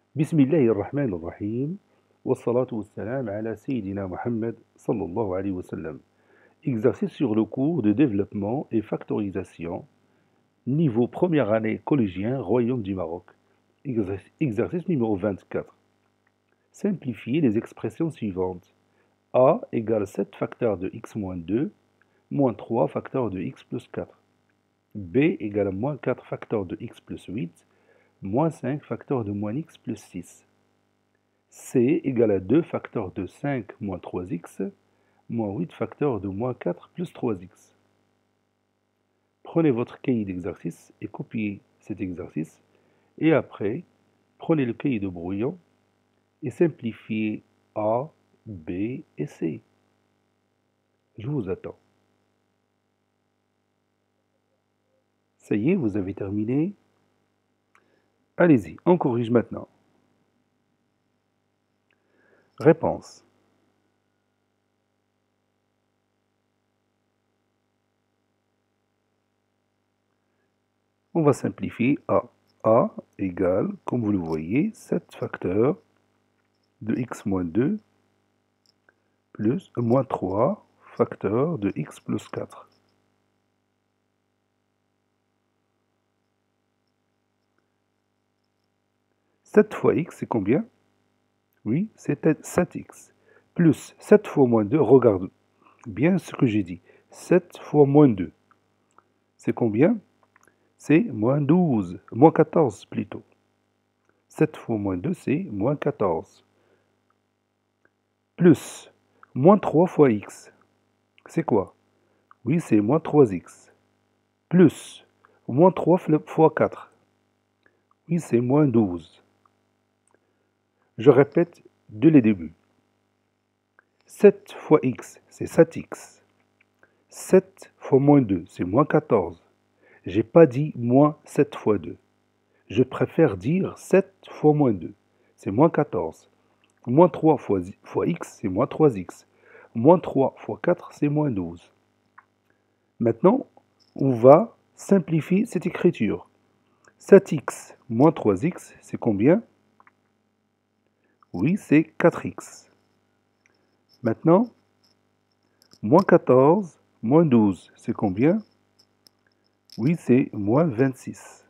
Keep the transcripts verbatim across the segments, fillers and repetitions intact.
بسم الله الرحمن الرحيم والصلاة والسلام على سيدنا Mohammed sallallahu alayhi wa sallam. Exercice sur le cours de développement et factorisation, niveau première année collégien, Royaume du Maroc. Exercice, exercice numéro vingt-quatre. Simplifiez les expressions suivantes. A égale sept facteurs de x moins deux, moins trois facteurs de x plus quatre. B égale moins quatre facteurs de x plus huit, moins cinq facteurs de moins x plus six. C égale à deux facteurs de cinq moins trois x, moins huit facteurs de moins quatre plus trois x. Prenez votre cahier d'exercice et copiez cet exercice. Et après, prenez le cahier de brouillon et simplifiez A, B et C. Je vous attends. Ça y est, vous avez terminé. Allez-y, on corrige maintenant. Réponse. On va simplifier A. A égale, comme vous le voyez, sept facteurs de x moins deux plus moins trois facteurs de x plus quatre. sept fois x, c'est combien? Oui, c'est sept x. Plus sept fois moins deux, regarde bien ce que j'ai dit. sept fois moins deux, c'est combien? C'est moins douze, moins quatorze plutôt. sept fois moins deux, c'est moins quatorze. Plus moins trois fois x, c'est quoi? Oui, c'est moins trois x. Plus moins trois fois quatre, oui, c'est moins douze. Je répète dès le début. sept fois x, c'est sept x. sept fois moins deux, c'est moins quatorze. J'ai pas dit moins sept fois deux. Je préfère dire sept fois moins deux. C'est moins quatorze. Moins trois fois, fois x, c'est moins trois x. Moins trois fois quatre, c'est moins douze. Maintenant, on va simplifier cette écriture. sept x moins trois x, c'est combien? Oui, c'est quatre x. Maintenant, moins quatorze moins douze, c'est combien? Oui, c'est moins vingt-six.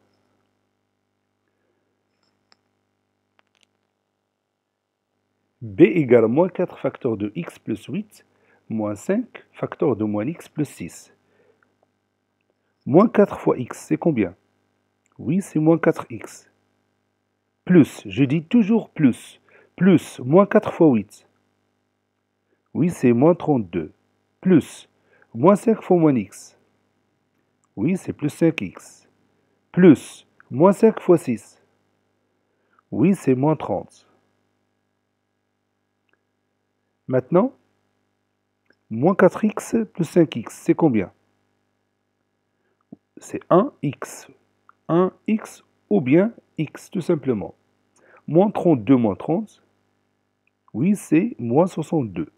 B égale moins quatre facteurs de x plus huit, moins cinq facteurs de moins x plus six. Moins quatre fois x, c'est combien? Oui, c'est moins quatre x. Plus, je dis toujours plus. Plus, moins quatre fois huit. Oui, c'est moins trente-deux. Plus, moins cinq fois moins x. Oui, c'est plus cinq x. Plus, moins cinq fois six. Oui, c'est moins trente. Maintenant, moins quatre x plus cinq x, c'est combien? C'est un x. un x ou bien x, tout simplement. Moins trente-deux moins trente, oui, c'est moins soixante-deux.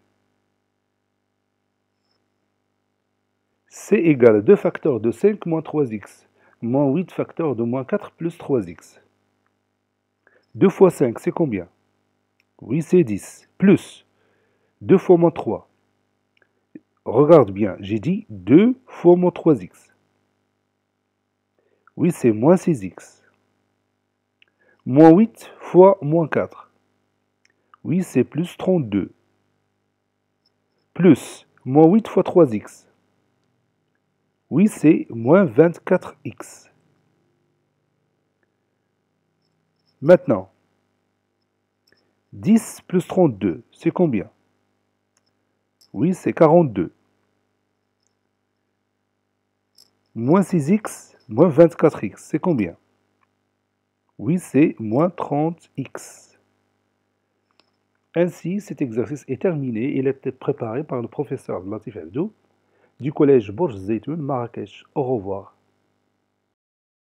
C égale à deux facteurs de cinq moins trois x, moins huit facteurs de moins quatre plus trois x. deux fois cinq, c'est combien? Oui, c'est dix. Plus deux fois moins trois. Regarde bien, j'ai dit deux fois moins trois x. Oui, c'est moins six x. Moins huit fois moins quatre. Oui, c'est plus trente-deux. Plus moins huit fois trois x. Oui, c'est moins vingt-quatre x. Maintenant, dix plus trente-deux, c'est combien? Oui, c'est quarante-deux. Moins six x, moins vingt-quatre x, c'est combien? Oui, c'est moins trente x. Ainsi, cet exercice est terminé. Il a été préparé par le professeur Latif Abdou du collège Bourj Zeytoun, Marrakech. Au revoir.